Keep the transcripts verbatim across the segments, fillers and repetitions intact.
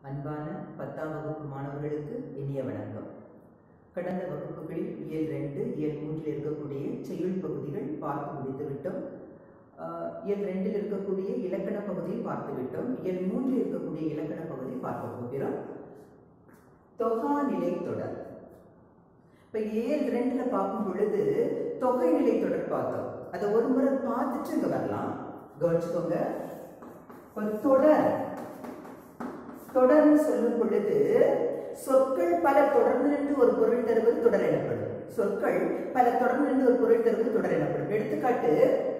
அன்பான பத்தாம் வகுப்பு மாணவர்களுக்கு இனிய வணக்கம். கடந்த வகுப்புகளில் இயல் ரெண்டு இயல் மூன்றில் இருக்கக்கூடிய செய்யுள் பகுதிகள் பார்த்து முடித்து விட்டோம். இயல் ரெண்டில் இருக்கக்கூடிய இலக்கண பகுதியை பார்த்து விட்டோம். இயல் மூன்றில் இருக்கக்கூடிய இலக்கண பகுதியை பார்க்க போகிறோம். தொகா நிலை தொடர். இப்போ இயல் ரெண்டுல பார்க்கும் பொழுது தொகை நிலை தொடர் பார்த்தோம். அதை ஒரு முறை பார்த்துட்டு இங்க வரலாம், கவனிச்சுக்கோங்க. தொடர் தொடர்ந்து சொல்லும் பொழுது சொற்கள் பல தொடர்ந்து நின்று ஒரு பொருள் தருவது தொடர் எனப்படும். சொற்கள் பல தொடர்ந்து நின்று ஒரு பொருள் தருவது தொடர் எனப்படும். எடுத்துக்காட்டு,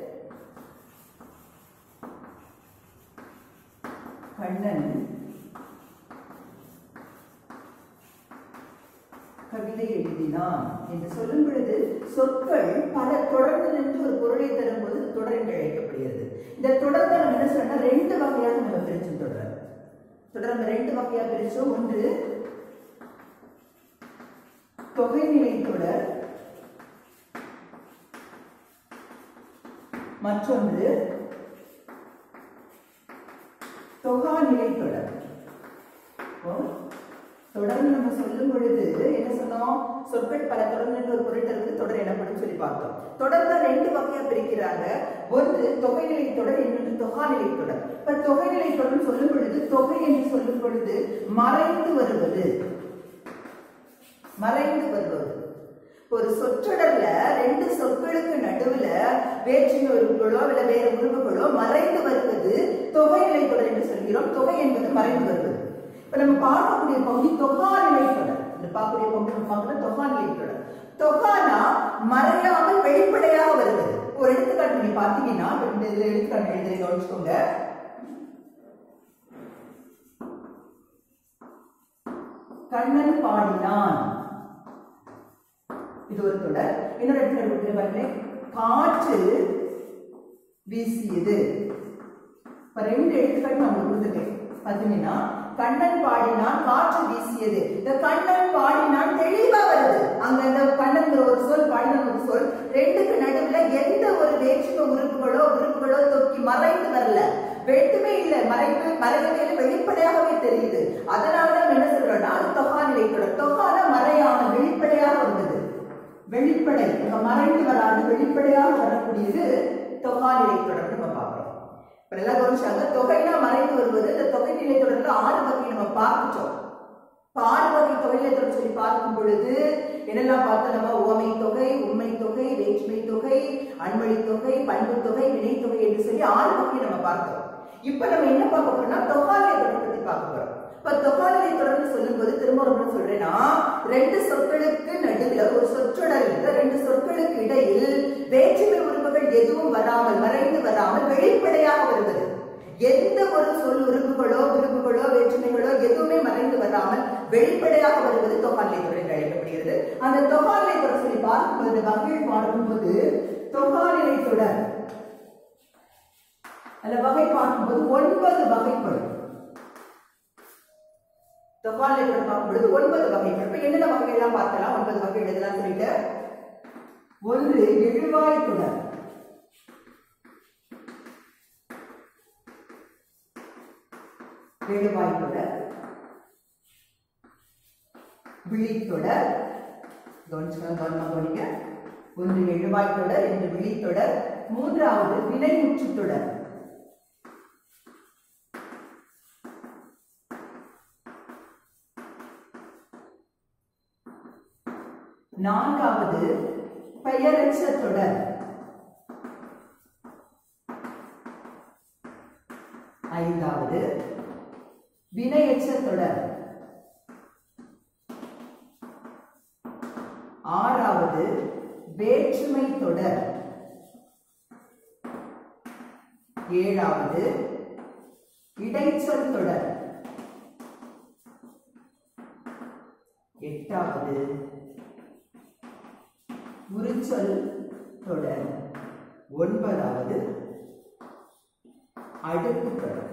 கண்ணன் கவிதை எழுதினான் என்று சொல்லும் பொழுது சொற்கள் பல தொடர்ந்து நின்று ஒரு பொருளை தரும்போது தொடர் என்று அழைக்கப்படுகிறது. இந்த தொடர்ந்து நம்ம என்ன சொன்னா ரெண்டு வகையாக நம்ம பிரிச்சு தொடர் தொடர் நம்ம ரெண்டு வகையா பிரிச்சோம். ஒன்று தொகைநிலை தொடர், மற்றொன்று தொகாநிலை தொடர். தொடர்ந்து நம்ம சொல்லும் பொழுது என்ன சொன்னோம், சொற்கள் பல தொடர்ந்து ஒரு பொருள் தருவது தொடர் எனப்படும் சொல்லி பார்த்தோம். தொடர்ந்து ரெண்டு வகையா பிரிக்கிறாங்க. ஒன்று தொகைநிலை தொடர், இன்னொன்று தொகாநிலை தொடர். இப்ப தொகைநிலை தொடர் சொல்லும் பொழுது தொகை என்று சொல்லும் பொழுது மறைந்து வருவது மறைந்து வருவது ஒரு சொற்றொடர்ல ரெண்டு சொற்களுக்கு நடுவுல வேற்றுமை உறுப்புகளோ இல்ல வேற உறுப்புகளோ மறைந்து வருவது தொகைநிலை தொடர் என்று சொல்கிறோம். தொகை என்பது மறைந்து வருவது. இப்ப நம்ம பார்க்கக்கூடிய பகுதி தொகாநிலை தொடர். இந்த பார்க்கக்கூடிய பகுதி பார்க்கணும் தொகாநிலை தொடர். தொகானா மறையாமல் வெளிப்படையாக வருவது. ஒரு எடுத்துக்காட்டு நீங்க பாத்தீங்கன்னா இதுல எடுத்துக்காட்டு எழுதி கவனிச்சுக்கோங்க. கண்ணன் பாடினான், இது ஒரு தொடர். இன்னொரு எடுத்துக்காட்டு பாருங்க, காற்று வீசியது. இப்ப ரெண்டு எடுத்துக்காட்டு நான் கொடுத்துருக்கேன். பாத்தீங்கன்னா கண்ணன் பாடினான், காற்று வீசியது. இந்த கண்ணன் பாடினான் தெளிவா வருது. அங்க இந்த கண்ணன் ஒரு சொல், பாடினான் ஒரு சொல், ரெண்டுக்கு நடுவுல எந்த ஒரு வேற்றுமை உறுப்புகளோ உறுப்புகளோ தொக்கி மறைந்து வரல, வெட்டுமே இல்லை, மறைவு மறைவே வெளிப்படையாகவே தெரியுது. அதனாலதான் என்ன சொல்றோம்னா அது தொகாநிலை தொடர். தொகான மறையான வெளிப்படையாக வந்தது, வெளிப்படை மறைந்து வராது வெளிப்படையாக வரக்கூடியது தொகாநிலை தொடர் நம்ம பார்க்கிறோம். நல்லா கவனிச்சாங்க. தொகைனா மறைந்து வருவது. இந்த தொகை நிலை தொடர்ல ஆறு வகை நம்ம பார்த்துட்டோம். ஆறு வகை தொகைநிலை தொடர் சொல்லி பார்க்கும் பொழுது என்னெல்லாம் பார்த்தோம் நம்ம, உவமை தொகை, உண்மை தொகை, வேற்றுமை தொகை, அன்மொழி தொகை, பண்பு தொகை, வினை தொகை என்று சொல்லி ஆறு வகை நம்ம பார்த்தோம். இப்ப நம்ம என்ன பார்க்க போறோம்னா தொகாநிலை தொடர் பத்தி பார்க்க போறோம். இப்ப தொகாநிலை தொடர்ந்து சொல்லும் போது திரும்ப ஒரு சொல்றேன்னா ரெண்டு சொற்களுக்கு நடுவில் ஒரு சொற்றொடர் இருக்கிற ரெண்டு சொற்களுக்கு இடையில் வேற்றுமை உறுப்புகள் எதுவும் வராமல் மறைந்து வராமல் வெளிப்படையாக வருவது. எந்த ஒரு சொல் உறுப்புகளோ உறுப்புகளோ வேற்றுமைகளோ எதுவுமே மறைந்து வராமல் வெளிப்படையாக வருவது தொகாநிலை தொடர் என்று அழைக்கப்படுகிறது. அந்த தொகாநிலை தொடர் சொல்லி பார்க்கும்போது வகையில் பார்க்கும்போது தொகாநிலை தொடர் அந்த வகை பார்க்கும்போது ஒன்பது வகைப்படும். தொகாநிலை தொடர் பார்க்கும்பொழுது ஒன்பது வகைப்படும். இப்ப என்னென்ன வகை எல்லாம் பார்க்கலாம், ஒன்பது வகை எழுதலாம் சொல்லிட்டு. ஒன்று எழுவாய் தொடர். எழுவாய் தொடர், விழித்தொடர். கவனிங்க, ஒன்று எழுவாய் தொடர், என்று விழித்தொடர். மூன்றாவது வினைமுற்று தொடர். நான்காவது பெயரச்ச தொடர். ஐந்தாவது வினையச்ச தொடர். ஆறாவது வேற்றுமை தொடர். ஏழாவது இடைச்சொல் தொடர். எட்டாவது உரிச்சொல் தொடர். ஒன்பதாவது அடுக்கு தொடர்.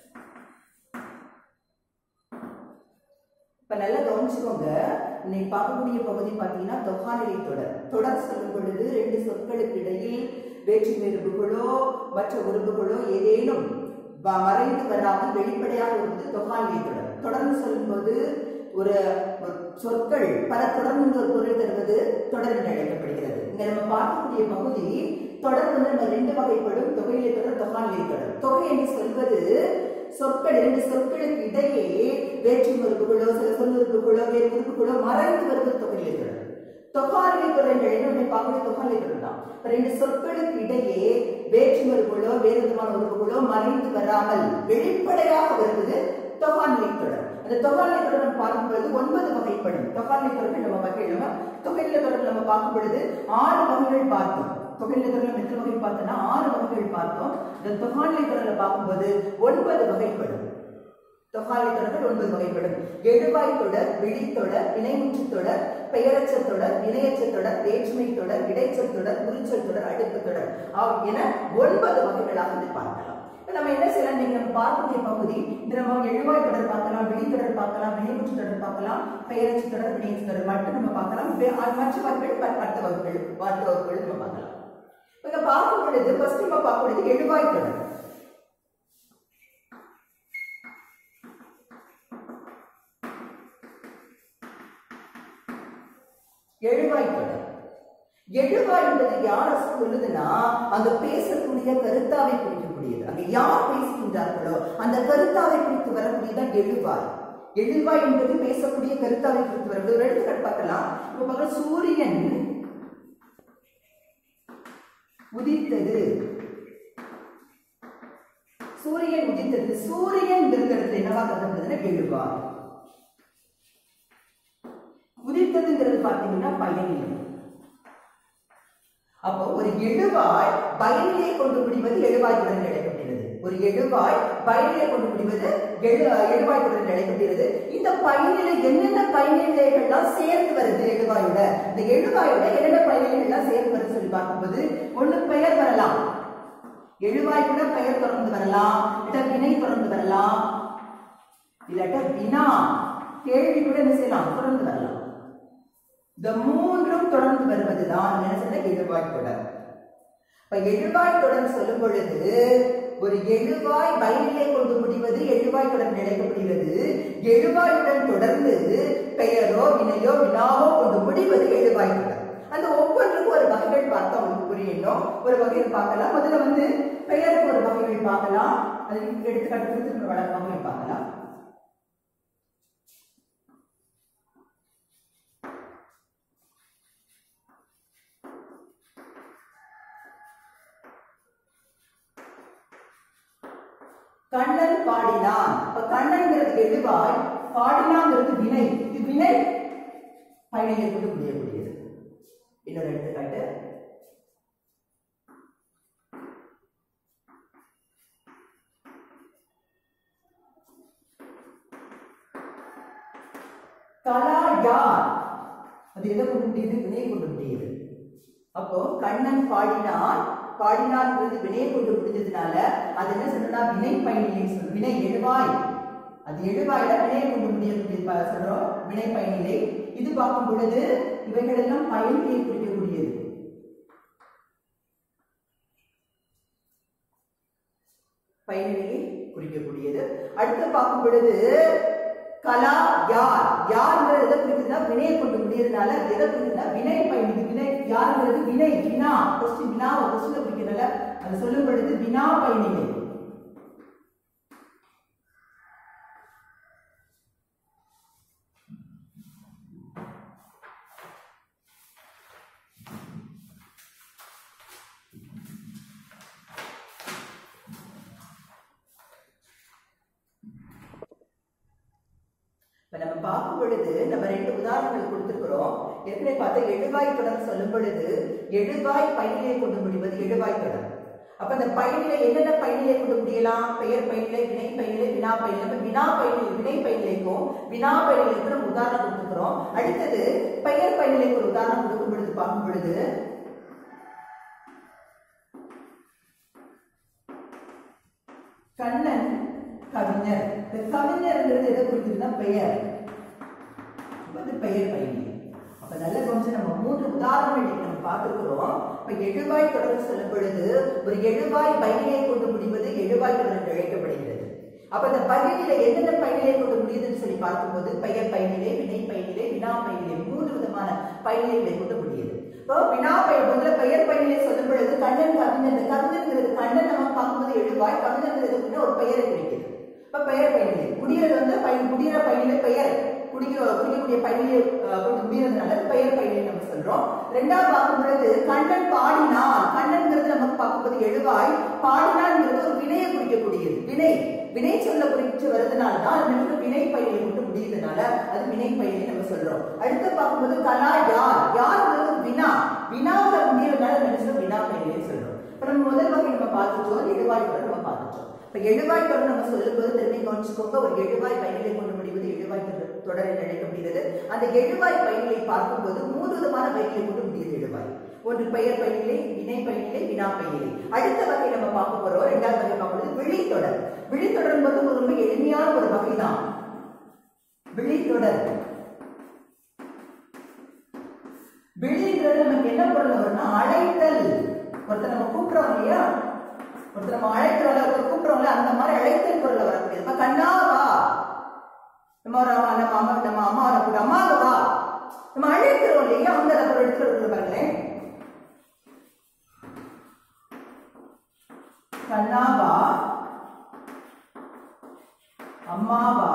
இப்ப நல்லா கவனிச்சுக்கோங்க. இன்னைக்கு பார்க்கக்கூடிய பகுதி பார்த்தீங்கன்னா தொகாநிலை தொடர். தொடர் சொல்லும் பொழுது ரெண்டு சொற்களுக்கு இடையில் வேற்றுமை உறுப்புகளோ மற்ற உறுப்புகளோ ஏதேனும் மறைந்து வராமல் வெளிப்படையாக இருப்பது தொகாநிலை தொடர். தொடர்ந்து சொல்லும்போது ஒரு சொற்கள் பல தொடர்ந்து ஒரு பொருள் தருவது தொடர் என்று அழைக்கப்படுகிறது. இங்க நம்ம பார்க்கக்கூடிய பகுதி தொடர் வந்து நம்ம ரெண்டு வகைப்படும், தொகைநிலை தொடர், தொகாநிலை தொடர். தொகை என்று சொல்வது சொற்கள் இரண்டு சொற்களுக்கு இடையே வேற்றுமை உறுப்புகளோ சில சொல் உறுப்புகளோ வேறு உறுப்புகளோ மறைந்து வருவது தொகைநிலை தொடர். தொகாநிலை தொடர் என்று பார்க்கக்கூடிய தொகாநிலை தொடர் தான். ரெண்டு சொற்களுக்கு இடையே வேற்றுமை உறுப்புகளோ வேறு விதமான உறுப்புகளோ மறைந்து வராமல் வெளிப்படையாக வருவது தொகாநிலை தொடர். அந்த தொகாநிலை தொடர் நம்ம பார்க்கும் பொழுது ஒன்பது வகைப்படும். தொகாநிலை தொடர்கள் நம்ம வகையில தொகைநிலை தொடர் நம்ம பார்க்கும் பொழுது ஆறு வகைகள் பார்த்தோம். தொகைநிலை தொடர் எத்தனை வகை பார்த்தோம்னா ஆறு வகைகள் பார்த்தோம். இந்த தொகாநிலை தொடர்ல பார்க்கும்போது ஒன்பது வகைப்படும். தொகாநிலை தொடர்கள் ஒன்பது வகைப்படும். எழுவாய் தொடர், விழித்தொடர், இணைமுற்று தொடர், பெயரச்ச தொடர், இணையச்ச தொடர், வேற்றுமை தொடர், இடைச்சொல் தொடர், உரிச்சொல் தொடர், அடுக்கு தொடர் என ஒன்பது வகைகளாக இது பார்க்கலாம். நம்ம என்ன செய்யலாம், நீங்க நம்ம பார்க்கக்கூடிய பகுதி இந்த நம்ம எழுவாய் தொடர் பார்க்கலாம், விழித்தொடர் பார்க்கலாம், இணைமுற்று தொடர் பார்க்கலாம், பெயரச்ச தொடர், இணையச்ச தொடர் மட்டும் நம்ம பார்க்கலாம். மற்ற வகைகள் பத்து வகைகள் பத்து வகைகள் நம்ம பார்க்கலாம். இங்க பார்க்கும் பொழுது ஃபர்ஸ்ட் நம்ம பார்க்க பொழுது எழுவாய் தொடர். எழுவாய் தொடர். எழுவாய் என்பது யார் சொல்லுதுன்னா அங்க பேசக்கூடிய கருத்தாவை குறிக்கக்கூடியது. அங்க யார் பேசுகின்றார்களோ அந்த கருத்தாவை குறித்து வரக்கூடியதான் எழுவாய். எழுவாய் என்பது பேசக்கூடிய கருத்தாவை குறித்து வரக்கூடிய ஒரு எடுத்துக்காட்டு பார்க்கலாம். இப்ப பார்க்கலாம், சூரியன் உதித்தது. சூரியன் உதித்தது. சூரியன் இருக்கிறது என்னவா கருதுறதுன்னா எழுவாய். உதித்ததுங்கிறது பாத்தீங்கன்னா பயனிலை. அப்போ ஒரு எழுவாய் பயனிலை கொண்டு முடிவது எழுவாய் தொடர் அழைக்கப்படுகிறது. ஒரு எழுவாய் பயனிலை கொண்டு முடிவது எழுவாய் தொடர் அழைக்கப்படுகிறது. இந்த பயனிலை என்னென்ன பயனிலைகள்லாம் சேர்ந்து வருது எழுவாயோட, இந்த எழுவாயோட என்னென்ன பயனிலைகள்லாம் சேர்ந்து வருது சொல்லி பார்க்கும்போது ஒண்ணு பெயர் வரலாம். எழுவாய் கூட பெயர் தொடர்ந்து வரலாம், இல்லாட்ட வினை தொடர்ந்து வரலாம், இல்லாட்ட வினா கேள்வி கூட என்ன செய்யலாம் தொடர்ந்து வரலாம். இந்த மூன்றும் தொடர்ந்து வருவதுதான் என்ன சொல்ற எழுவாய் தொடர். இப்ப எழுவாய் தொடர் சொல்லும் பொழுது ஒரு எழுவாய் பயனிலை கொண்டு முடிவது எழுவாய் தொடர் அழைக்கப்படுகிறது. எழுவாயுடன் தொடர்ந்து பெயரோ வினையோ வினாவோ கொண்டு முடிவது எழுவாய் தொடர். அந்த ஒவ்வொன்றுக்கும் ஒரு வகைகள் பார்த்தா உங்களுக்கு புரியணும். ஒரு வகையில் பார்க்கலாம். முதல்ல வந்து பெயருக்கு ஒரு வகைகள் பார்க்கலாம். அது எடுத்துக்காட்டு வகைகள் பார்க்கலாம். கண்ணன் பாடினான். இப்ப கண்ணன்ங்கிறது எழுவாய், பாடினாங்கிறது வினை. இது வினை பயனிலை கொண்டு முடியக்கூடியது. இன்னொரு எடுத்துக்காட்டு, கலா யார், அது எதை கொண்டு முடியுது? வினை கொண்டு முடியுது. அப்போ கண்ணன் பாடினான், பாடினான்ங்கிறது வினையை கொண்டு முடிஞ்சதுனால அது என்ன சொல்றா வினை பயனிலை சொல்றோம். வினை எழுவாய், அது எழுவாயில வினையை கொண்டு முடியக்கூடிய சொல்றோம் வினை பயனிலை. இது பார்க்கும் பொழுது இவைகள் எல்லாம் பயனிலையை குறிக்கக்கூடியது. பயனிலையை குறிக்கக்கூடியது. அடுத்து பார்க்கும் பொழுது கலா யார், யார்ங்கிறது எதை குறிக்குதுன்னா வினையை கொண்டு முடியறதுனால எதை குறிக்குதுன்னா வினை பயனிலை. வினை யாருங்கிறது வினை, வினா, கொஸ்டின் வினா கொஸ்டின் குறிக்கிறதுனால அது சொல்லும் பொழுது வினா பயனிலை. நம்ம பார்க்கும் பொழுது நம்ம ரெண்டு உதாரணங்கள் கொடுத்திருக்கிறோம். ஏற்கனவே பார்த்தா எழுவாய் தொடர் சொல்லும் பொழுது எழுவாய் பயனிலை கொண்டு முடிவது எழுவாய் தொடர். அப்ப அந்த பயனிலை என்னென்ன பயனிலை கொண்டு முடியலாம்? பெயர் பயனிலை, வினை பயனிலை, வினா பயனிலை. வினா பயனிலை வினை பயனிலைக்கும் வினா பயனிலைக்கும் நம்ம உதாரணம் கொடுத்துக்கிறோம். அடுத்தது பெயர் பயனிலைக்கு ஒரு உதாரணம் கொடுக்கும் பொழுது பார்க்கும் பொழுது கண்ணன் கவிஞர். இந்த கவிஞர் எதை குறிக்குதுன்னா பெயர், பெயர் பயனிலை. நல்ல கொஞ்சம் நம்ம மூன்று உதாரணங்கள் நம்ம பார்த்துக்கிறோம். இப்ப எழுவாய் தொடர் சொல்லும் பொழுது ஒரு எழுவாய் பையிலே கொண்டு முடிவது எழுவாய் தொடர் என்று அழைக்கப்படுகிறது. அப்ப இந்த பையிலே என்னென்ன பையிலே கொண்டு முடியுதுன்னு சொல்லி பார்க்கும்போது பெயர் பையிலே, வினை பையிலே, வினா பையிலே மூன்று விதமான பையிலே கொண்டு முடியுது. இப்போ வினா பை முதல்ல பெயர் பையிலே சொல்லும் பொழுது கண்ணன் கவிஞன், கவிஞன்கிறது கண்ணன் நம்ம பார்க்கும்போது எழுவாய், கவிஞன்கிறது ஒரு பெயரை குறிக்குது. இப்ப பெயர் பையிலே முடிகிறது வந்து பையன் முடிகிற பையிலே பெயர் குடிக்கிற குடிக்கக்கூடிய பையிலே கொண்டு முடிகிறதுனால பெயர் பையிலே நம்ம சொல்றோம். ரெண்டாவது பார்க்கும் பொழுது கண்ணன் பாடினான், கண்ணன்கிறது நமக்கு பார்க்கும்போது எழுவாய், பாடினான்ங்கிறது ஒரு வினையை குறிக்கக்கூடியது. வினை வினை சொல்ல குறிச்சு வருதுனாலதான் அது வினை பயிலை கொண்டு முடியுதுனால அது வினை பயிலை நம்ம சொல்றோம். அடுத்து பார்க்கும்போது கலா யார், யாருங்கிறது வினா, வினாவுல முடியறதுனால நம்ம வினா பயிலை சொல்றோம். இப்ப நம்ம முதல் வகை நம்ம பார்த்துட்டோம், எழுவாய் தொடர் நம்ம பார்த்துட்டோம். இப்ப எழுவாய் தொடர் நம்ம சொல்லும் போது திரும்பி கவனிச்சுக்கோங்க, ஒரு எழுவாய் பயிலை கொண்டு முடிவது எழுவாய் தொடர் என்று அழைக்கப்படுகிறது. அந்த எழுவாய் பயிலை பார்க்கும்போது மூன்று விதமான பயிலை கொண்டு முடியுது எழுவாய். ஒன்று பெயர் பயிலே, வினை பயிலே, வினா பயிலே. அடுத்த வகை நம்ம பார்க்க போறோம். இரண்டாவது வகை பார்க்கும்போது விழித்தொடர். விழித்தொடர் என்பது ஒரு ரொம்ப எளிமையான ஒரு வகைதான். விழித்தொடர் விழிங்கிறது நமக்கு என்ன பொருள் வரும்னா அழைத்தல். ஒருத்தர் நம்ம கூப்பிடுறோம் இல்லையா, ஒருத்தர் நம்ம அழைக்கிறோம், ஒருத்தர் கூப்பிடுறோம்ல, அந்த மாதிரி அழைத்தல் பொருள் வரக்கூடியது. இப்ப கண்ணாவா, நம்ம நம்ம அம்மா நம்ம அம்மா கூட அம்மாவா நம்ம அழைக்கிறோம் இல்லையா, அந்த ஒரு எடுத்துட்டு பாருங்களேன். கண்ணாவா, அம்மாவா,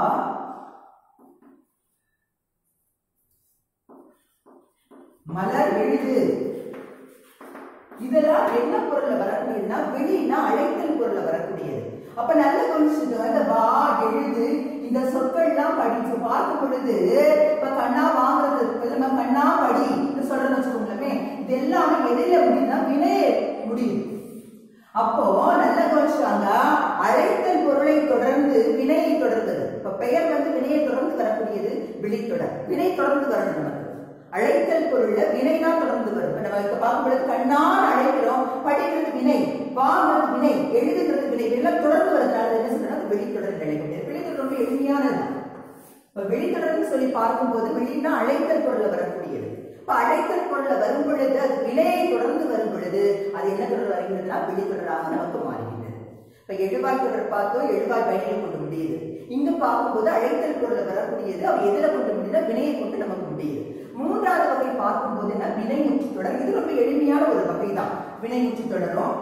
மலர் எழுது, இதெல்லாம் என்ன பொருள்ல வரக்கூடியதுன்னா வெளினா அழைத்தல் பொருள்ல வரக்கூடியது. அப்ப நல்ல கொஞ்சம் அந்த வா எழுது இந்த சொற்கள் எல்லாம் படிச்சு பார்க்கும் பொழுது இப்ப கண்ணா வாங்குறது நம்ம கண்ணா படி சொல்றேன்னு வச்சுக்கோங்களேன், இது எல்லாமே எதிர முடியுதுன்னா வினையே முடியுது. அப்போ நல்ல கவனிச்சாங்க, அழைத்தல் பொருளை தொடர்ந்து வினையை தொடர்ந்தது. இப்ப பெயர் வந்து வினையை தொடர்ந்து வரக்கூடியது விழித்தொடர். வினை தொடர்ந்து வரணும் நமக்கு. அழைத்தல் பொருள்ல வினைனா தொடர்ந்து வரும். நம்ம பார்க்கும்போது கண்ணான் அழைக்கிறோம், படிக்கிறது வினை, வாங்கிறது வினை, எழுதுகிறது வினை, எல்லாம் தொடர்ந்து வருதுனால என்ன சொல்றோம் வெளித்தொடர் அழைக்கப்படுது. வெளித்தொடர் ரொம்ப எளிமையானது. இப்ப வெளித்தொடர்னு சொல்லி பார்க்கும்போது வெளினா அழைத்தல் பொருள்ல வரக்கூடியது. இப்ப அழைத்தல் பொருள்ல வரும் பொழுது அது வினையை தொடர்ந்து வரும் பொழுது அது என்ன தொடர் வருகிறதுனா வெளித்தொடராக நமக்கு மாறுகிறது. இப்ப எழுவாய் தொடர் பார்த்தோம், எழுவாய் பயனை கொண்டு முடியுது. இங்க பார்க்கும்போது அழைத்தல் பொருள்ல வரக்கூடியது அவ எதிர கொண்டு முடியுதா வினையை கொண்டு நமக்கு முடியுது. மூன்றாவது வகை பார்க்கும்போது என்ன வினை முற்று தொடர். இது ரொம்ப எளிமையான ஒரு வகை தான். வினை முற்று தொடரும்.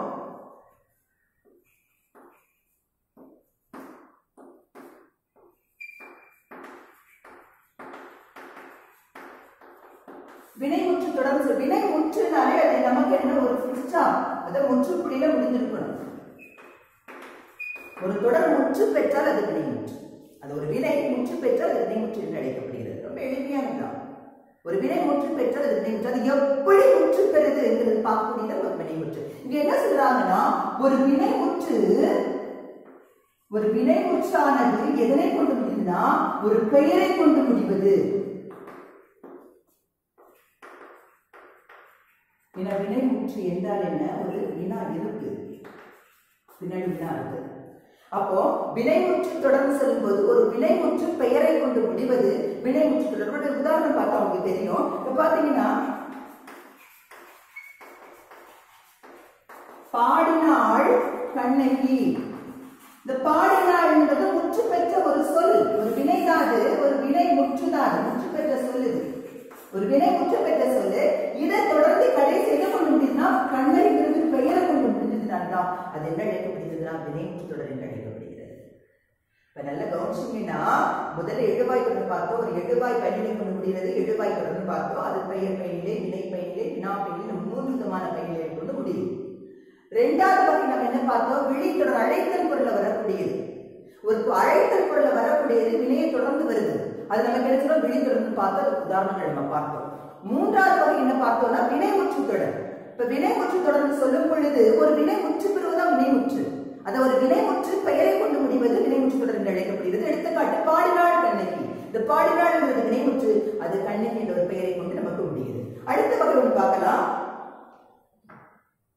வினை முற்று தொடர்ந்து வினை முற்றுனாலே அது நமக்கு என்ன ஒரு புடிச்சா அதை முற்றுப்புள்ளியில முடிஞ்சிருக்கணும். ஒரு தொடர் முற்று பெற்றால் அது வினை முற்று. அது ஒரு வினை முற்று பெற்றால் அது வினை முற்று என்று அழைக்கப்படுகிறது. ரொம்ப எளிமையானதுதான். ஒரு வினை முற்று பெற்றால் அது வினை முற்று. அது எப்படி முற்று பெறுது என்று பார்க்கக்கூடியது ஒரு வினை முற்று. இங்க என்ன சொல்றாங்கன்னா ஒரு வினை முற்று ஒரு வினை முற்றானது எதனை கொண்டு முடியுதுன்னா ஒரு பெயரை கொண்டு முடிவது. வினை முற்று என்றால் என்ன, ஒரு வினா இருக்கு, பின்னாடி வினா இருக்கு. அப்போ வினைமுற்று தொடர்ந்து செல்லும் போது ஒரு வினைமுற்று பெயரை கொண்டு முடிவது வினைமுற்று தொடர். உதாரணம் பார்த்தா உங்களுக்கு தெரியும். இப்ப பாத்தீங்கன்னா பாடினாள் கண்ணகி. இந்த பாடினாள் என்பது முற்று பெற்ற ஒரு சொல், ஒரு வினைதான். அது ஒரு வினை முற்றுதான், முற்று பெற்ற சொல். இது ஒரு வினை முற்று பெற்ற சொல்லு. இதை தொடர்ந்து கடைசி என்ன கொண்டு முடியுதுன்னா கண்ணகிங்கிறது பெயரை கொண்டு முடிஞ்சதுனால்தான் அது என்ன அழைக்கப்படுகிறதுனா வினை முற்று தொடர் என்று அழைக்கப்படுகிறது. இப்ப நல்ல கவனிச்சீங்கன்னா முதல்ல எழுவாய் தொடர் பார்த்தோம், ஒரு எழுவாய் பயிலை கொண்டு முடிகிறது. எழுவாய் தொடர்ந்து பார்த்தோம், அது பெயர் பயிலே, வினை பயிலே, வினா பயிலே, மூன்று விதமான பயிலை கொண்டு முடியும். இரண்டாவது வகை நம்ம என்ன பார்த்தோம், விழித்தொடர் அழைத்தல் பொருள்ல வரக்கூடியது. ஒரு அழைத்தல் பொருள்ல வரக்கூடியது வினையை தொடர்ந்து வருது. அது நம்ம கிடைச்சோம் விழித்தொடர்ந்து பார்த்தோம், உதாரணங்கள் நம்ம பார்த்தோம். மூன்றாவது வகை என்ன பார்த்தோம்னா வினை முற்று தொடர். இப்ப வினை முற்று தொடர்ந்து சொல்லும் பொழுது ஒரு வினை முற்று பெறுவதா வினை முற்று. அது ஒரு வினை முற்று பெயரை கொண்டு முடிவது வினை முற்று தொடர் என்று அழைக்கப்படுகிறது. எடுத்துக்காட்டு பாடினாள் கண்ணகி. இந்த பாடினாள் என்ற வினை முற்று அது கண்ணகி என்ற ஒரு பெயரை கொண்டு நமக்கு முடியுது. அடுத்த வகை ஒன்று பார்க்கலாம்.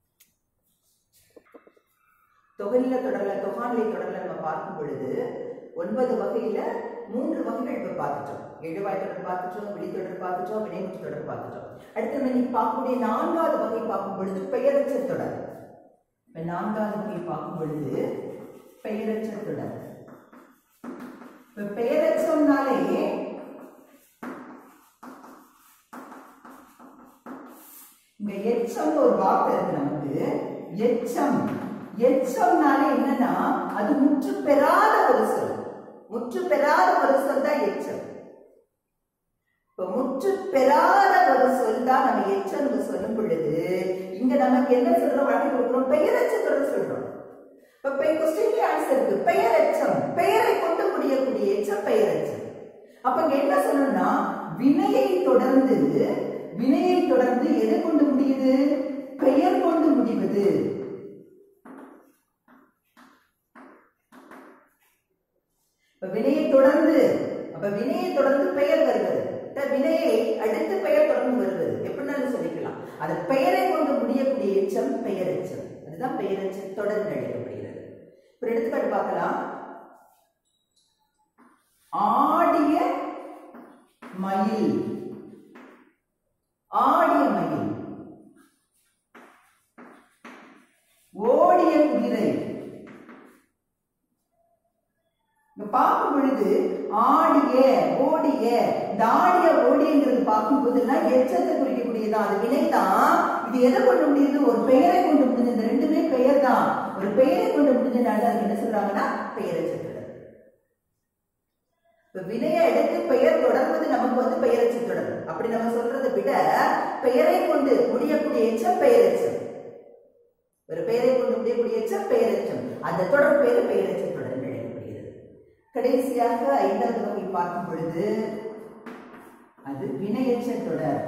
தொகைநிலை தொடர்ல தொகாநிலை தொடர்ல நம்ம பார்க்கும் பொழுது ஒன்பது வகையில மூன்று வகைகள் இப்ப பார்த்துட்டோம். எழுவாய் தொடர் பார்த்துட்டோம், விழித்தொடர் பார்த்துட்டோம், வினைமுற்று தொடர் பார்த்துட்டோம். அடுத்து நம்ம இன்னைக்கு பார்க்கக்கூடிய நான்காவது வகை பார்க்கும் பொழுது பெயரச்ச தொடர். இப்ப நான்காவது வகை பார்க்கும் பொழுது பெயரச்ச தொடர். இப்ப பெயரச்சம்னாலே இங்க எச்சம் ஒரு வார்த்தை இருக்கு நமக்கு. எச்சம் எச்சம்னாலே என்னன்னா அது முற்று பெறாத ஒரு சொல். முற்று பெறாத ஒரு சொல் தான் எச்சம். இப்ப முற்று பெறாத ஒரு சொல் தான் நம்ம எச்சம் சொல்லும் பொழுது இங்க நமக்கு என்ன சொல்றோம், வழக்கு கொடுக்கிறோம், பெயரச்ச தொடர் சொல்றோம். இப்ப கொஸ்டின் ஆன்சர் இருக்கு, பெயரச்சம், பெயரை கொண்டு முடியக்கூடிய எச்சம் பெயரச்சம். அப்ப இங்க என்ன சொல்லணும்னா வினையை தொடர்ந்து வினையை தொடர்ந்து எதை கொண்டு முடியுது, பெயர் கொண்டு முடிவது. வினையை தொடர்ந்து அப்ப வினையை தொடர்ந்து பெயர் வருவது, வினையை அடுத்து பெயர் தொடர்ந்து வருவது எப்படின்னு சொல்லிக்கலாம். அது பெயரை கொண்டு முடியக்கூடிய எச்சம் பெயரெச்சம். அதுதான் பெயரெச்ச தொடர் அழைக்கப்படுகிறது. ஒரு எடுத்துக்காட்டு பார்க்கலாம். ஆடிய மயில், ஆடிய மயில். ஓடிய குதிரை. பார்க்கும் பொழுது ஆடிய ஓடிய இந்த ஆடிய ஓடியங்கிறது பார்க்கும் போது எச்சத்தை குறிக்கக்கூடியதான், அது வினைதான். இது எதை கொண்டு முடியுது, ஒரு பெயரை கொண்டு முடிஞ்சு. இந்த ரெண்டுமே பெயர் தான். ஒரு பெயரை கொண்டு முடிஞ்சனால அதுக்கு என்ன சொல்றாங்கன்னா பெயரச்ச தொடர். இப்ப வினையை எடுத்து பெயர் தொடர்வது நமக்கு வந்து பெயரச்ச தொடர். அப்படி நம்ம சொல்றதை விட பெயரை கொண்டு முடியக்கூடிய எச்சம் பெயரெச்சம். ஒரு பெயரை கொண்டு முடியக்கூடிய எச்சம் பெயரெச்சம். அந்த தொடர் பெயர் பெயரச்ச தொடர். கடைசியாக ஐந்தாவது வகை பார்க்கும் பொழுது அது வினையச்ச தொடர்.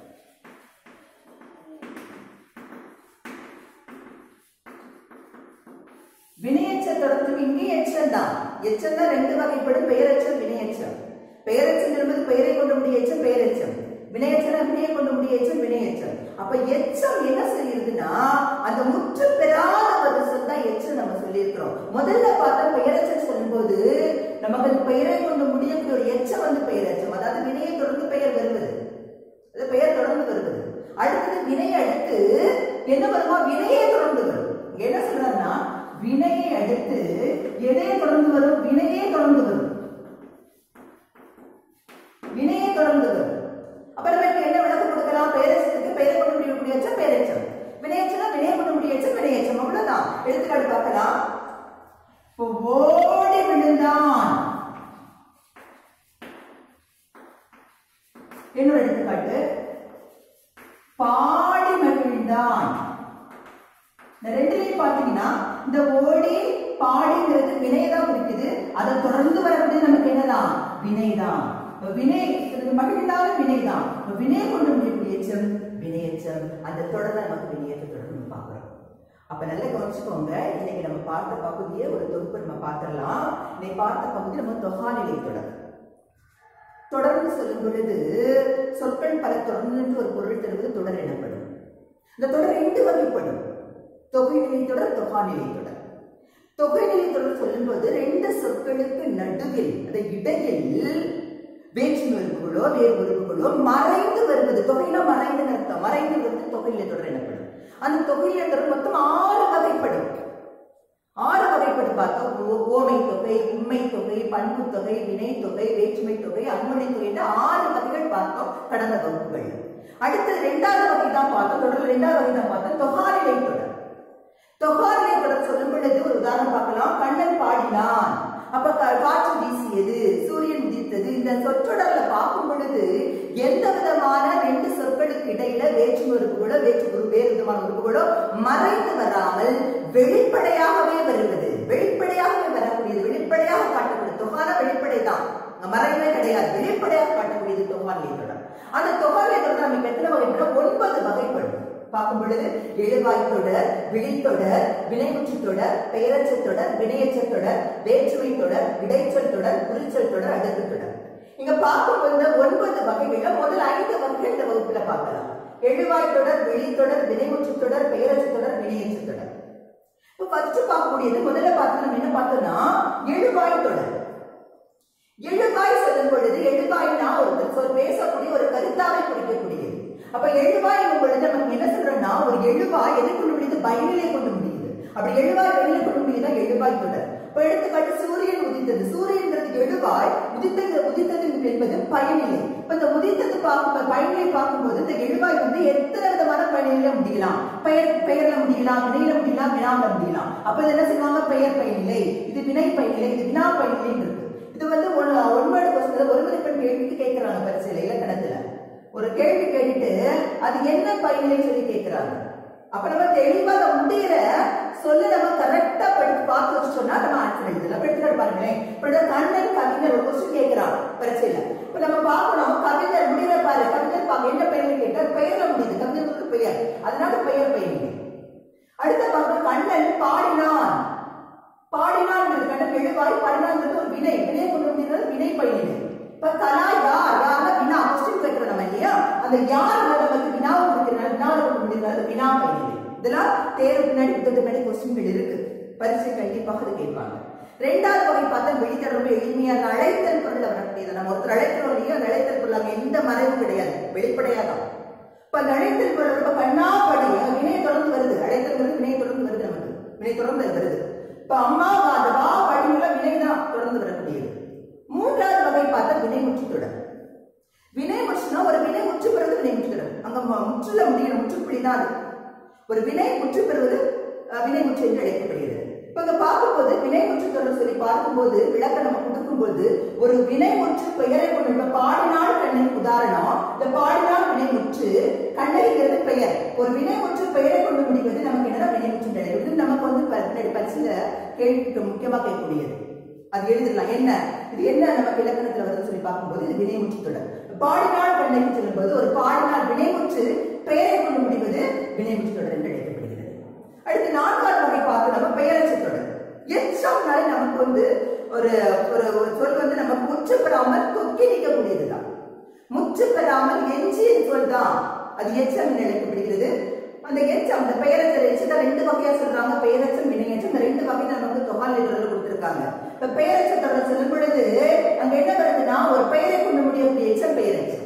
வினையச்ச தொடர்ந்து இங்கே எச்சம் தான். எச்சம் தான் ரெண்டு வகைப்படும், பெயரச்சம் வினையச்சம். பெயரச்சம் என்பது பெயரை கொண்டு முடிய எச்சம் பெயரச்சம், வினையச்சம் வினையை கொண்டு முடிய எச்சம் வினையச்சம். அப்ப எச்சம் என்ன சொல்லிருக்குன்னா அந்த முற்று பெறாத ஒரு சொல் தான் எச்சம் நம்ம சொல்லியிருக்கிறோம். முதல்ல பார்த்தா பெயரச்சம் சொல்லும் போது நமக்கு அந்த பெயரை கொண்டு முடியக்கூடிய ஒரு எச்சம் வந்து பெயரச்சம், அதாவது வினையை தொடர்ந்து பெயர் வருவது, அது பெயர் தொடர்ந்து வருவது. அடுத்தது வினை அடுத்து என்ன வருமா, வினையை தொடர்ந்து வரும். என்ன சொல்றாருன்னா வினையை அடுத்து எதையை தொடர்ந்து வரும், வினையே தொடர்ந்து வரும், வினையை தொடர்ந்து வரும். அப்ப நம்ம என்ன விளக்கம் கொடுக்கலாம், பெயரச்சத்துக்கு பெயரை கொண்டு முடியக்கூடிய எச்சம் பெயரச்சம், வினையச்சம் வினையை கொண்டு முடிய எச்சம் வினையச்சம். அவ்வளவுதான். எடுத்துக்காட்டு பார்க்கலாம். ஓடி விழுந்தான். இன்னொரு எடுத்துக்காட்டு பாடி மகிழ்ந்தான். இந்த ரெண்டுலையும் பாத்தீங்கன்னா இந்த ஓடி பாடிங்கிறது வினைதான் குறிக்குது. அதை தொடர்ந்து வரக்கூடிய நமக்கு என்னதான் வினைதான். வினை மகிழ்ந்தாலும் வினைதான். வினையை கொண்டு முடியக்கூடிய எச்சம் வினையச்சம். அந்த தொடர் நமக்கு வினையச்ச தொடர்ந்து பார்க்கிறோம். அப்ப நல்லா கவனிச்சுக்கோங்க. இன்னைக்கு நம்ம பார்த்த பகுதியை ஒரு தொகுப்பு நம்ம பார்த்திடலாம். இன்னைக்கு பார்த்த பகுதி நம்ம தொகாநிலை தொடர். தொடர்ந்து சொல்லும் பொழுது சொற்கள் பல தொடர்ந்து ஒரு பொருள் தருவது தொடர் எனப்படும். இந்த தொடர் ரெண்டு வகைப்படும், தொகைநிலை தொடர், தொகாநிலை தொடர். தொகைநிலை தொடர் சொல்லும் போது ரெண்டு சொற்களுக்கு நடுவில் அந்த இடையில் வேற்றுமை உறுப்புகளோ வேறு உறுப்புகளோ மறைந்து வருவது. தொகையில மறைந்து அர்த்தம். மறைந்து வருவது தொகைநிலை தொடர் எனப்படும். அந்த தொகைநிலை தொடர் மொத்தம் ஆறு வகைப்படும். ஆறு வகைப்படும் பார்த்தோம். ஓமை தொகை, உண்மை தொகை, பண்பு தொகை, வினை தொகை, வேற்றுமை தொகை, அன்மொழி தொகை என்ற ஆறு வகைகள் பார்த்தோம் கடந்த வகுப்புகள். அடுத்தது இரண்டாவது வகை தான் பார்த்தோம். தொடர்ந்து இரண்டாவது வகை தான் பார்த்தோம், தொகாநிலை தொடர். தொகாநிலை தொடர் சொல்லும் பொழுது ஒரு உதாரணம் பார்க்கலாம். கண்ணன் பாடினான், அப்ப காற்று வீசியது, சூரியன் உதித்தது. இந்த சொற்றொடர்ல பார்க்கும் பொழுது எந்த விதமான ரெண்டு சொற்களுக்கு இடையில வேற்றுமை உறுப்புகளோ வேற்று வேறு விதமான உறுப்புகளோ மறைந்து வராமல் வெளிப்படையாகவே வருவது, வெளிப்படையாகவே வரக்கூடியது, வெளிப்படையாக காட்டக்கூடியது. தொகான வெளிப்படை தான், மறைவே கிடையாது, வெளிப்படையாக காட்டக்கூடியது தொகாநிலை தொடர். அந்த தொகாநிலை தொடர் நமக்கு எத்தனை வகைப்படும், ஒன்பது வகைப்படும். பார்க்கும் பொழுது எழுவாய் தொடர், விழித்தொடர், வினைமுற்று தொடர், பெயரச்ச தொடர், வினையச்ச தொடர், வேற்றுமை தொடர், இடைச்சொல் தொடர், குறிச்சொல் தொடர், அடுக்கு தொடர். இங்க பார்க்கும் பொழுது ஒன்பது வகைகள்ல முதல் ஐந்து வகைகள் இந்த வகுப்புல பார்க்கலாம். எழுவாய் தொடர், விழித்தொடர், வினைமுற்று தொடர், பெயரச்ச தொடர், வினையச்ச தொடர். இப்ப ஃபர்ஸ்ட் பார்க்கக்கூடியது முதல்ல பார்த்து நம்ம என்ன பார்த்தோம்னா எழுவாய் தொடர். சொல் பேசக்கூடிய ஒரு கருத்தாவை குறிக்கக்கூடியது. அப்ப எழுவாய் பொழுது நமக்கு என்ன சொல்றோம்னா ஒரு எழுவாய் எதை கொண்டு முடியுது? பயனிலை கொண்டு முடியுது. அப்படி எழுவாய் வெளியில கொண்டு முடியுதா எழுவாய் தொடர். இப்ப எடுத்துக்காட்டு சூரியன் உதித்தது. சூரியன்கிறது எழுவாய், உதித்தது உதித்தது என்பது பயனிலை. இப்ப இந்த உதித்தது பார்க்கும் பயனிலை பார்க்கும்போது இந்த எழுவாய் வந்து எத்தனை விதமான பயனில முடியலாம். பெயர் பெயர்ல முடியலாம், வினையில முடியலாம், வினாவில முடியலாம். அப்ப இது என்ன செய்வாங்க? பெயர் பயனிலை, இது வினை பயனிலை, இது வினா பயனிலை இருக்கு. இது வந்து ஒன்பது கொஸ்டின் ஒரு மதிப்பெண் கேள்விக்கு கேட்கிறாங்க பரிசையில இலக்கணத்துல. ஒரு கேள்வி கேட்டுட்டு அது என்ன பயனிலை சொல்லி கேட்கிறாங்க. அப்ப நம்ம தெளிவாக முடிகிற சொல்ல நம்ம கரெக்டா படிச்சு பார்த்து வச்சோம்னா நம்ம ஆன்சர் எழுதலாம். எடுத்துக்கிட்டு பாருங்களேன். இப்ப கண்ணன் கவிஞர் ஒரு கொஸ்டின் கேட்கிறான் பரிசையில. இப்ப நம்ம பார்க்கணும் கவிஞர் முடிகிற பாரு. கவிஞர் பார்க்க என்ன பெயர்ல கேட்டா பெயர்ல முடியுது. கவிஞருக்கு பெயர், அதனால பெயர் பயனிலை. அடுத்த பார்க்க கண்ணன் பாடினான். பாடினான் கண்ணன் எழுவாய், பாடினான் ஒரு வினை, வினை கொண்டு முடிகிறது வினை பயனிலை. இப்ப கலா யார், யாருன்னா வினா கொஸ்டின் கேட்கிறோம் நம்ம இல்லையா? அந்த யார் நமக்கு வினாவை கொடுக்கிறார், வினாவை கொண்டு முடிகிறது வினா பயனிலை. இதெல்லாம் தேர்வு பின்னாடி புத்தகத்துக்கு பின்னாடி கொஸ்டின்கள் இருக்கு. பரிசு கண்டிப்பாக அது கேட்பாங்க. ரெண்டாவது வகை பார்த்தா வெளித்தரப்பு எளிமையான அழைத்தல் பொருள் வரக்கூடியது. நம்ம ஒருத்தர் அழைக்கிறோம் இல்லையா? அந்த அழைத்தல் பொருள் அங்க எந்த மறைவும் கிடையாது, வெளிப்படையாதான். இப்ப அந்த அழைத்தல் பொருள் இப்ப கண்ணாப்படி வினை தொடர்ந்து வருது. அழைத்தல் வருது, வினை தொடர்ந்து வருது. நமக்கு வினை தொடர்ந்து வருது. இப்ப அம்மா அந்த வா படியுள்ள வினைதான் தொடர்ந்து வரக்கூடியது. மூன்றாவது வகை பார்த்தா வினை முற்று தொடர். வினை முற்றுனா ஒரு வினை முற்று பெறுவது வினை முற்று தொடர். அங்க முற்றுல முடியணும், முற்றுப்புள்ளிதான் அது. ஒரு வினை முற்று பெறுவது வினை முற்று என்று அழைக்கப்படுகிறது. இப்ப இங்க பார்க்கும்போது வினை முற்று தொடர் சொல்லி பார்க்கும்போது விளக்கம் நம்ம கொடுக்கும்போது ஒரு வினை முற்று பெயரை கொண்டு பாடினால் கண்ணன் உதாரணம். இந்த பாடினால் வினை முற்று, கண்ணகிங்கிறது பெயர். ஒரு வினை முற்று பெயரை கொண்டு முடிவது நமக்கு என்னன்னா வினை முற்று கிடையாது. நமக்கு வந்து பரிசுல கேள்வி முக்கியமா கேட்கக்கூடியது. அது எழுதிடலாம். என்ன இது என்ன நமக்கு இலக்கணத்துல வருதுன்னு சொல்லி பார்க்கும்போது இது வினைமுற்று தொடர். பாடினால் கண்ணகி சொல்லும்போது ஒரு பாடினால் வினைமுற்று பெயரை கொண்டு முடிவது வினைமுற்று தொடர் என்று அழைக்கப்படுகிறது. அடுத்து நான்காவது வகை பார்த்து நம்ம பெயரச்ச தொடர். எச்சம்னாலே நமக்கு வந்து ஒரு ஒரு சொல் வந்து நமக்கு முற்று பெறாமல் தொக்கி நிற்கக்கூடியதுதான். முற்று பெறாமல் எஞ்சிய சொல் தான் அது எச்சம் என்று அழைக்கப்படுகிறது. அந்த எச்சம் அந்த பெயரச்சல் எச்சத்தை ரெண்டு வகையா சொல்றாங்க. பெயரச்சம் வினையச்சம். இந்த ரெண்டு வகை நமக்கு தொகால் தொடர்ல கொடுத்திருக்காங்க. இப்ப பெயரச்ச தொடர் சொல்லும் பொழுது அங்க என்ன வருதுன்னா ஒரு பெயரை கொண்டு முடியக்கூடிய எச்சம் பெயரச்சம்.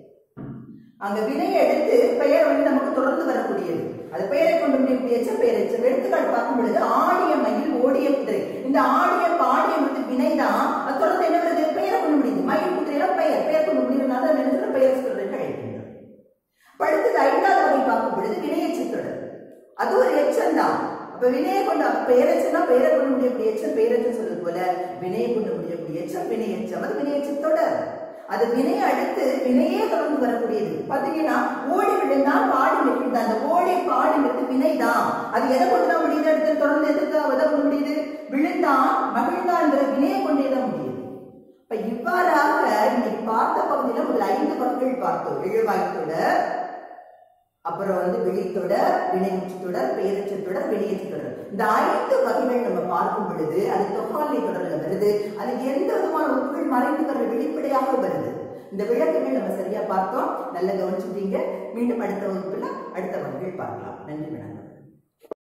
அங்க வினையை எடுத்து பெயர் வந்து நமக்கு தொடர்ந்து வரக்கூடியது. அது பெயரை கொண்டு முடியக்கூடிய எச்சம் பெயரச்சம். எடுத்துக்காட்டு பார்க்கும் பொழுது ஆடிய மயில் ஓடிய குதிரை. இந்த ஆடிய பாடிய வந்து வினைதான். அது தொடர்ந்து என்ன வருது? பெயரை கொண்டு முடியுது. மயில் குதிரையெல்லாம் பெயர் பெயர் கொண்டு முடியுதுனால என்ன பெயர் சொல்றேன் அழைக்கின்றோம். அடுத்தது ஐந்தாவது வகை பார்க்கும் பொழுது வினையச்ச தொடர். அது ஒரு எச்சம் தான். அப்ப வினையை கொண்டு பெயரச்சம்னா பெயரை கொண்டு முடியக்கூடிய எச்சம் பெயரச்சம் சொல்றது போல வினையை கொண்டு முடியக்கூடிய எச்சம் வினையச்சம். அது வினையச்ச தொடர். அது வினையை அடுத்து வினையே தொடர்ந்து வரக்கூடியது. பாத்தீங்கன்னா ஓடி விழுந்தான் பாடி நிற்கின்றான். அந்த ஓடி பாடி நிறுத்து வினைதான். அது எதை கொண்டுதான் முடியுது? அடுத்து தொடர்ந்து எதுக்கு எதை கொண்டு முடியுது? விழுந்தான் மகிழ்ந்தான்ங்கிற வினையை கொண்டேதான் முடியுது. இப்ப இவ்வாறாக இன்னைக்கு பார்த்த பகுதியில முதல் ஐந்து பகுதிகள் பார்த்தோம். எழுவாய்த்தொடர், அப்புறம் வந்து வெளித்தொடர், வினைமுற்று தொடர், பெயரச்ச தொடர், வெளியேற்ற தொடர். இந்த ஐந்து வகைகள் நம்ம பார்க்கும் பொழுது அது தொகாலை தொடர்ல வருது. அதுக்கு எந்த விதமான உறுப்புகள் மறைந்து வர வெளிப்படையாக வருது. இந்த விளக்கங்கள் நம்ம சரியா பார்த்தோம். நல்ல கவனிச்சுட்டீங்க. மீண்டும் அடுத்த வகுப்புல அடுத்த வகைகள் பார்க்கலாம். நன்றி வணக்கம்.